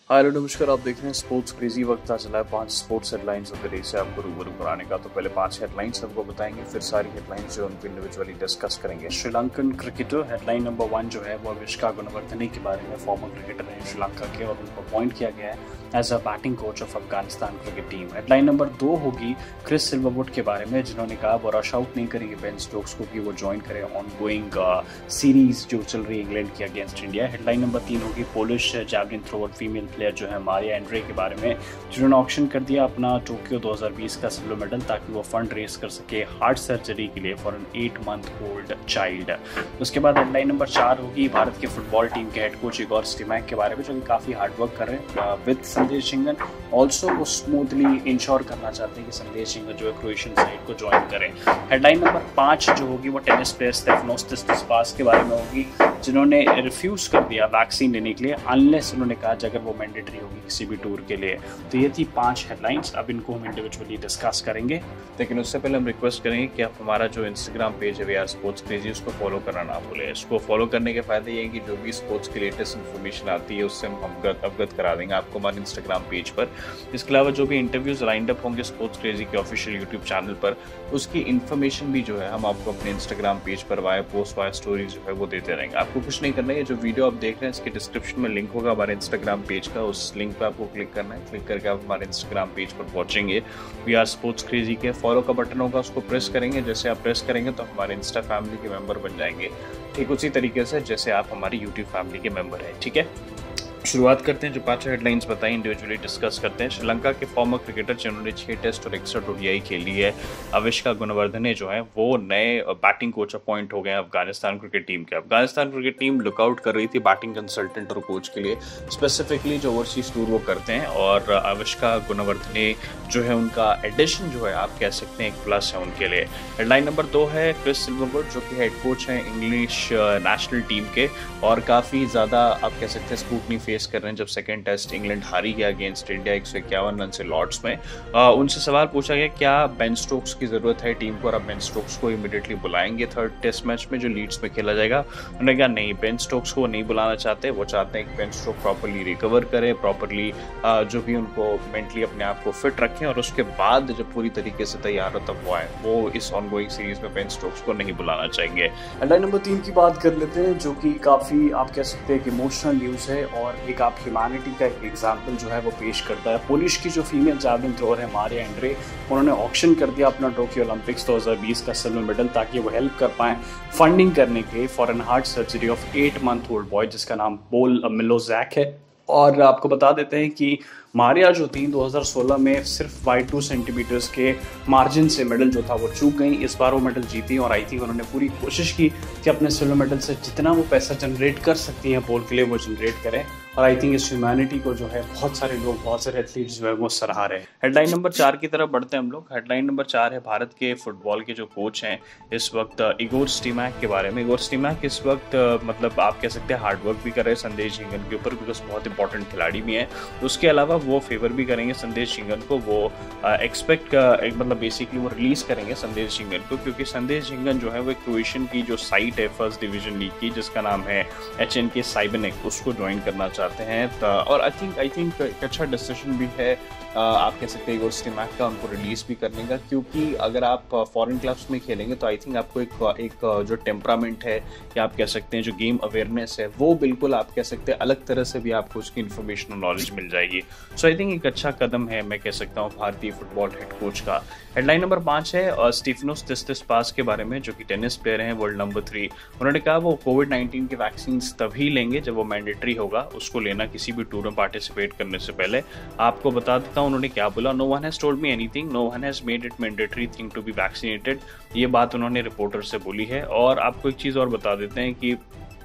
Hello नमस्कार, आप देख रहे हैं स्पोर्ट्स क्रेजी। वक्त आ चला है 5 sports headlines of the day से आपको रूबरू कराने का। तो पहले 5 हेडलाइंस आपको बताएंगे, फिर सारी हेडलाइंस जो उनको इंडिविजुअली डिस्कस करेंगे। श्रीलंकन क्रिकेटर हेडलाइन नंबर 1 जो है वो अविष्का गुणवर्धने के बारे में। फॉर्मर क्रिकेटर हैं श्रीलंका के और उनको अपॉइंट किया गया है as a batting coach of Afghanistan cricket team. Headline number 2 होगी क्रिस सिल्वरवुड के बारे में, जिन्होंने कहा वो रश आउट नहीं करेंगे बेन स्टोक्स को कि वो ज्वाइन करे ऑन गोइंग सीरीज जो चल रही है इंग्लैंड की अगेंस्ट इंडिया। हेडलाइन नंबर 3 होगी Polish javelin thrower female player जो है मारिया एंड्रे के बारे में, जिन्होंने ऑक्शन कर दिया अपना टोक्यो 2020 का सिल्वर मेडल ताकि वो फंड रेस कर सके हार्ट सर्जरी के लिए for an 8 month old child. उसके बाद हेडलाइन नंबर 4 होगी भारत के फुटबॉल टीम के हेड कोच इगोर स्टिमैक के बारे में, जो कि काफी हार्डवर्क कर रहे हैं विद संदेश झिंगन। ऑल्सो वो स्मूथली इंश्योर करना चाहते हैं कि संदेश झिंगन जो है क्रोएशियन साइड को ज्वाइन करें। हेडलाइन नंबर 5 जो होगी वो टेनिस प्लेयर स्टेफनोस tsitsipas के बारे में होगी, जिन्होंने रिफ्यूज कर दिया वैक्सीन लेने के लिए अनलेस उन्होंने कहा अगर वो मैंडेटरी होगी किसी भी टूर के लिए। तो ये थी 5 हेडलाइंस। अब इनको हम इंडिविजुअली डिस्कस करेंगे, लेकिन उससे पहले हम रिक्वेस्ट करेंगे कि आप हमारा जो इंस्टाग्राम पेज है वीआर स्पोर्ट्स क्रेजी उसको फॉलो करना ना भूलें। इसको फॉलो करने के फायदे ये हैं कि जो भी स्पोर्ट्स की लेटेस्ट इन्फॉर्मेशन आती है उससे हम अवगत करा देंगे आपको हमारे इंस्टाग्राम पेज पर। इसके अलावा जो भी इंटरव्यूज लाइंड अप होंगे स्पोर्ट्स क्रेजी के ऑफिशियल यूट्यूब चैनल पर, उसकी इन्फॉर्मेशन भी जो है हम आपको अपने इंस्टाग्राम पेज पर वाया पोस्ट वाया स्टोरीज जो है वो देते रहेंगे। आपको कुछ नहीं करना है, जो वीडियो आप देख रहे हैं इसके डिस्क्रिप्शन में लिंक होगा हमारे इंस्टाग्राम पेज का, उस लिंक पर आपको क्लिक करना है। क्लिक करके आप हमारे इंस्टाग्राम पेज पर पहुंचेंगे। वी आर स्पोर्ट्स क्रेजी के फॉलो का बटन होगा, उसको प्रेस करेंगे। जैसे आप प्रेस करेंगे तो हमारे इंस्टा फैमिली के मेंबर बन जाएंगे, ठीक उसी तरीके से जैसे आप हमारी यूट्यूब फैमिली के मेंबर हैं। ठीक है, शुरुआत करते हैं। जो 5 हेडलाइंस बताई इंडिविजुअली डिस्कस करते हैं। श्रीलंका के फॉर्मर क्रिकेटर जिन्होंने 6 टेस्ट और 61 ओडीआई खेली है, अविष्का गुणवर्धने जो है वो नए बैटिंग कोच अपॉइंट हो गए हैं अफगानिस्तान क्रिकेट टीम के। अफगानिस्तान क्रिकेट टीम लुकआउट कर रही थी बैटिंग कंसल्टेंट और कोच के लिए, स्पेसिफिकली जो ओवरसीज टूर वो करते हैं, और अविष्का गुणवर्धने जो है उनका एडिशन जो है आप कह सकते हैं एक प्लस है उनके लिए। हेडलाइन नंबर 2 है क्रिस सिल्वरवुड जो कि हेड कोच हैं इंग्लिश नेशनल टीम के, और काफ़ी ज़्यादा आप कह सकते हैं स्कूटनी फेस कर रहे हैं जब सेकंड टेस्ट इंग्लैंड हारी गया अगेंस्ट इंडिया 151 रन से लॉर्ड्स में। उनसे सवाल पूछा गया क्या बेन स्टोक्स की जरूरत है टीम को, और अब बेन स्टोक्स को इमीडिएटली बुलाएंगे थर्ड टेस्ट मैच में जो लीड्स में खेला जाएगा। उन्होंने कहा नहीं, बेन स्टोक्स को नहीं बुलाना चाहते, वो चाहते हैं कि बेन स्टोक्स प्रॉपरली रिकवर करे, प्रॉपरली जो भी उनको मेंटली अपने आप को फिट रखें, और उसके बाद जब पूरी तरीके से तैयार हो तब वो आए। वो इस ऑनगोइंग सीरीज में बेन स्टोक्स को नहीं बुलाना चाहेंगे। हेडलाइन नंबर 3 की बात कर लेते हैं, जो कि काफी आप कह सकते हैं कि इमोशनल न्यूज है और एक आप ह्यूमैनिटी का एक एग्जाम्पल जो है वो पेश करता है। पोलिश की जो फीमेल जैवलिन थ्रोअर है मारिया एंड्रे, उन्होंने ऑक्शन कर दिया अपना टोक्यो ओलंपिक्स 2020 का सिल्वर मेडल ताकि वो हेल्प कर पाए फंडिंग करने के for an heart surgery of 8 month old boy जिसका नाम पोल मिलोजैक है। और आपको बता देते हैं कि मारिया जो थी 2016 में सिर्फ 2 सेंटीमीटर्स के मार्जिन से मेडल जो था वो चूक गई। इस बार वो मेडल जीती और आई थिंक उन्होंने पूरी कोशिश की कि अपने सिल्वर मेडल से जितना वो पैसा जनरेट कर सकती हैं पोल के लिए वो जनरेट करें, और आई थिंक इस ह्यूमैनिटी को जो है बहुत सारे लोग, बहुत सारे एथलीट्स जो है वो सराहा रहे हैं। हेडलाइन नंबर 4 की तरफ बढ़ते हैं हम लोग। हेडलाइन नंबर 4 है भारत के फुटबॉल के जो कोच हैं इस वक्त इगोर स्टिमैक के बारे में। इगोर स्टिमैक इस वक्त मतलब आप कह सकते हैं हार्डवर्क भी कर रहे हैं संदेश झिंगन के ऊपर, बिकॉज बहुत इंपॉर्टेंट खिलाड़ी भी हैं। उसके अलावा वो फेवर भी करेंगे संदेश झिंगन को, वो एक्सपेक्ट मतलब बेसिकली वो रिलीज करेंगे संदेश झिंगन को, क्योंकि संदेश झिंगन जो है वो क्रोएशियन की जो साइट है फर्स्ट डिवीजन लीग की जिसका नाम है HNK साइबेनिक, उसको ज्वाइन करना चाहते हैं। और आई थिंक एक अच्छा डिसीजन भी है आप कह सकते हैं इगोर स्टिमैक का उनको रिलीज भी करने का, क्योंकि अगर आप फॉरेन क्लब्स में खेलेंगे तो आई थिंक आपको एक जो टेम्परामेंट है या आप कह सकते हैं जो गेम अवेयरनेस है वो बिल्कुल आप कह सकते हैं अलग तरह से भी आपको उसकी इन्फॉर्मेशन और नॉलेज मिल जाएगी। सो आई थिंक एक अच्छा कदम है मैं कह सकता हूँ भारतीय फुटबॉल हेड कोच का। हेडलाइन नंबर 5 है स्टीफनोस tsitsipas के बारे में, जो कि टेनिस प्लेयर हैं वर्ल्ड नंबर 3। उन्होंने कहा वो कोविड-19 की वैक्सीन तभी लेंगे जब वो मैंडेटरी होगा, उसको लेना किसी भी टूर में पार्टिसिपेट करने से पहले। आपको बता देता हूँ उन्होंने क्या बोला, no one has told me anything, no one has made it mandatory thing to be vaccinated. ये बात उन्होंने रिपोर्टर से बोली है। और आपको एक चीज़ और बता देते हैं कि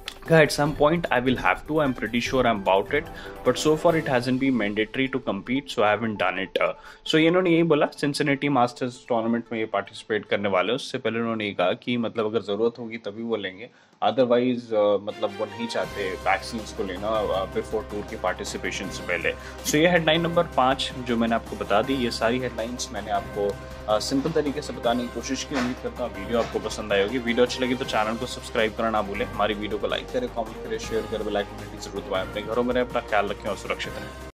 at some point I will have to, I'm pretty sure I'm about it, but so far it hasn't been mandatory to compete, so I haven't done it. So ये उन्होंने यही बोला सिंसिनेटी मास्टर्स टूर्नामेंट में ये participate करने वाले हैं, उससे पहले उन्होंने ये कहा कि मतलब अगर ज़रूरत होगी तभी वो लेंगे, अदरवाइज मतलब वो नहीं चाहते वैक्सीन को लेना बिफोर टूर की पार्टिसिपेशन से पहले। सो ये हेडलाइन नंबर 5 जो मैंने आपको बता दी, ये सारी हेडलाइंस मैंने आपको सिंपल तरीके से बताने की कोशिश की। उम्मीद करता हूँ वीडियो आपको पसंद आई होगी। वीडियो अच्छी लगी तो चैनल को सब्सक्राइब करना ना भूलें, हमारी वीडियो को लाइक करें, कमेंट करें, शेयर करें, बेल आइकन घंटी जरूर दबाएं। अपने घरों में रहें, अपना ख्याल रखें और सुरक्षित रहें।